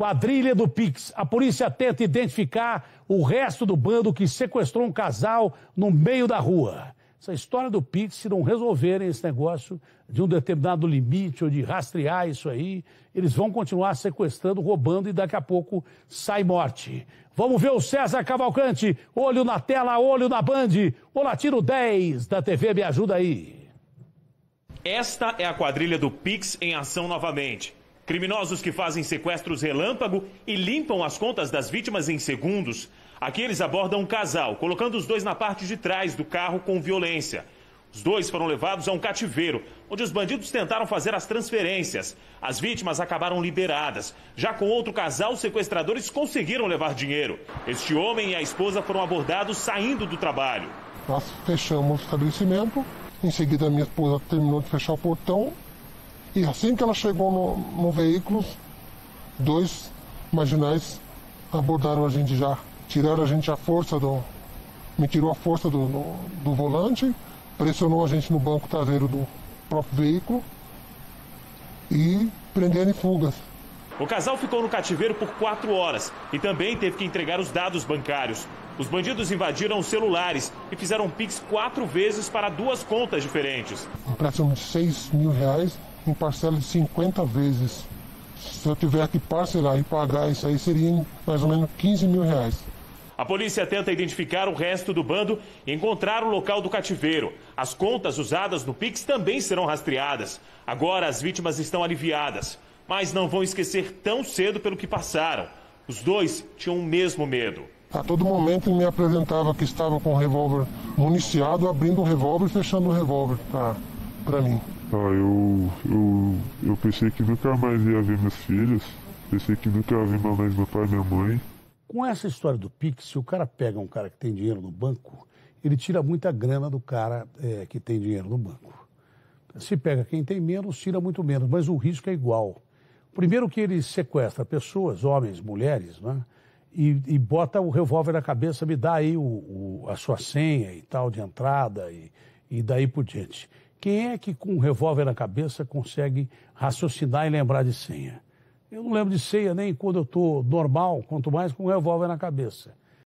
Quadrilha do Pix. A polícia tenta identificar o resto do bando que sequestrou um casal no meio da rua. Essa história do Pix, se não resolverem esse negócio de um determinado limite ou de rastrear isso aí, eles vão continuar sequestrando, roubando e daqui a pouco sai morte. Vamos ver o César Cavalcante, olho na tela, olho na Band, o Latino 10 da TV Me Ajuda Aí. Esta é a quadrilha do Pix em ação novamente. Criminosos que fazem sequestros relâmpago e limpam as contas das vítimas em segundos. Aqui eles abordam um casal, colocando os dois na parte de trás do carro com violência. Os dois foram levados a um cativeiro, onde os bandidos tentaram fazer as transferências. As vítimas acabaram liberadas. Já com outro casal, os sequestradores conseguiram levar dinheiro. Este homem e a esposa foram abordados saindo do trabalho. Nós fechamos o estabelecimento, em seguida minha esposa terminou de fechar o portão. E assim que ela chegou no veículo, dois marginais abordaram a gente já. Tiraram a gente a força me tirou a força do volante, pressionou a gente no banco traseiro do próprio veículo e prenderam em fugas. O casal ficou no cativeiro por 4 horas e também teve que entregar os dados bancários. Os bandidos invadiram os celulares e fizeram Pix 4 vezes para 2 contas diferentes. Um empréstimo de R$6.000 em parcela de 50 vezes. Se eu tiver que parcelar e pagar isso aí, seria mais ou menos R$15.000. A polícia tenta identificar o resto do bando e encontrar o local do cativeiro. As contas usadas no Pix também serão rastreadas. Agora as vítimas estão aliviadas, mas não vão esquecer tão cedo pelo que passaram. Os dois tinham o mesmo medo. A todo momento ele me apresentava que estava com o revólver municiado, abrindo o revólver e fechando o revólver para mim. Eu pensei que nunca mais ia ver meus filhos, pensei que nunca ia ver mais meu pai e minha mãe. Com essa história do Pix, se o cara pega um cara que tem dinheiro no banco, ele tira muita grana do cara que tem dinheiro no banco. Se pega quem tem menos, tira muito menos, mas o risco é igual. Primeiro que ele sequestra pessoas, homens, mulheres, né? E bota o revólver na cabeça, me dá aí a sua senha e tal de entrada e daí por diante. Quem é que com um revólver na cabeça consegue raciocinar e lembrar de senha? Eu não lembro de senha nem quando eu estou normal, quanto mais com um revólver na cabeça.